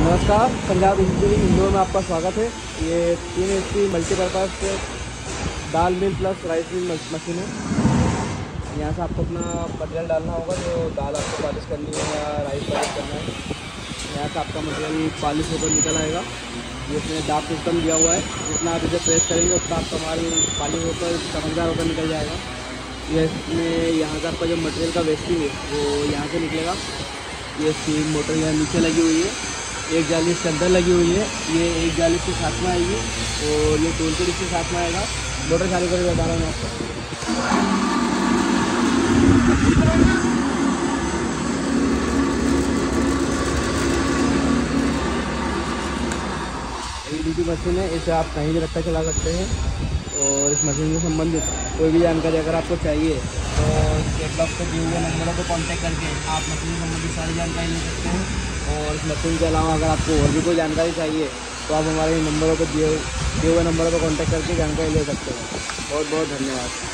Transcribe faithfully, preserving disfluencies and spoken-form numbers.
नमस्कार, पंजाब इंदौर में आपका स्वागत है। ये तीन एच पी मल्टीपर्पज़ दाल mill plus rice mill machine है। यहाँ से आपको अपना मटेरियल डालना होगा, जो दाल आपको पॉलिश करनी है या राइस पॉलिश करना है। यहाँ से आपका मटेरियल पॉलिश होकर निकल आएगा। ये इसमें दाब सिस्टम दिया हुआ है, जितना आप इसे प्रेस करेंगे उतना आपका माल पॉलिश होकर चमकदार होकर निकल जाएगा। ये इसमें यहाँ से आपका जो मटेरियल का वेस्टिंग है वो यहाँ से निकलेगा। ये स्टीम मोटर यहाँ नीचे लगी हुई है, एक जाली इसके अंदर लगी हुई है। ये एक जाली इसके साथ में आएगी और ये टूल किट इसके साथ में आएगा। मोटर चालू करके बता रहा हूँ आपको। एलईडी मशीन है, इसे आप कहीं भी रखकर चला सकते हैं। और इस मशीन से संबंधित कोई भी जानकारी अगर आपको चाहिए तो कैटलॉग पे दिए हुए नंबरों पर कांटेक्ट करके आप मशीन से संबंधित सारी जानकारी ले सकते हैं। और इस मशीन के अलावा अगर आपको और भी कोई जानकारी चाहिए तो आप हमारे नंबरों पर दिए दिए हुए नंबरों पर कांटेक्ट करके जानकारी ले सकते हैं। बहुत बहुत धन्यवाद।